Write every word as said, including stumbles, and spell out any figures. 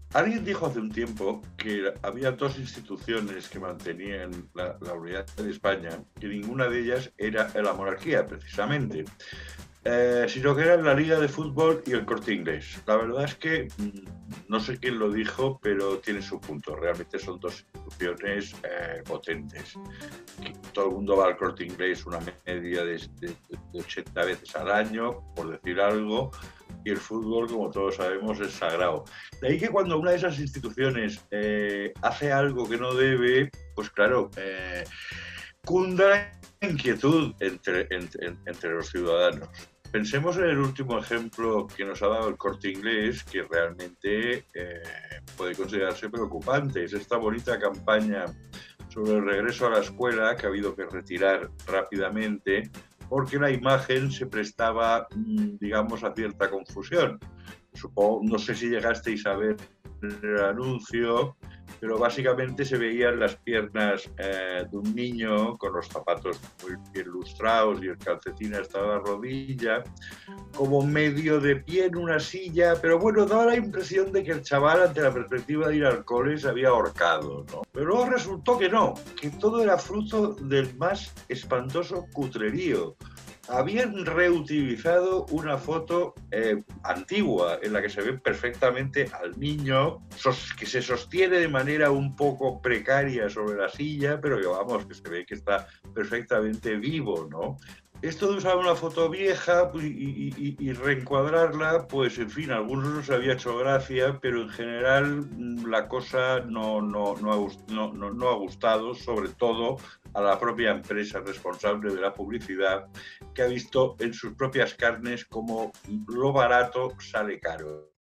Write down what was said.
Alguien dijo hace un tiempo que había dos instituciones que mantenían la, la unidad de España, que ninguna de ellas era la monarquía, precisamente, eh, sino que eran la Liga de Fútbol y el Corte Inglés. La verdad es que mmm, no sé quién lo dijo, pero tiene su punto. Realmente son dos instituciones eh, potentes. Todo el mundo va al Corte Inglés una media de, de, de ochenta veces al año, por decir algo, y el fútbol, como todos sabemos, es sagrado. De ahí que cuando una de esas instituciones eh, hace algo que no debe, pues claro, eh, cunda la inquietud entre, entre, entre los ciudadanos. Pensemos en el último ejemplo que nos ha dado el Corte Inglés, que realmente eh, puede considerarse preocupante. Es esta bonita campaña sobre el regreso a la escuela que ha habido que retirar rápidamente porque la imagen se prestaba, digamos, a cierta confusión. Supongo, no sé si llegasteis a ver el anuncio, pero básicamente se veían las piernas eh, de un niño con los zapatos muy bien lustrados y el calcetín hasta la rodilla, como medio de pie en una silla, pero bueno, daba la impresión de que el chaval, ante la perspectiva de ir al cole, se había ahorcado, ¿no? Pero luego resultó que no, que todo era fruto del más espantoso cutrerío. Habían reutilizado una foto eh, antigua en la que se ve perfectamente al niño sos, que se sostiene de manera un poco precaria sobre la silla, pero que vamos, que se ve que está perfectamente vivo, ¿no? Esto de usar una foto vieja y, y, y, reencuadrarla, pues en fin, a algunos nos había hecho gracia, pero en general la cosa no, no, no, ha, no, no, no ha gustado, sobre todo a la propia empresa responsable de la publicidad, que ha visto en sus propias carnes como lo barato sale caro.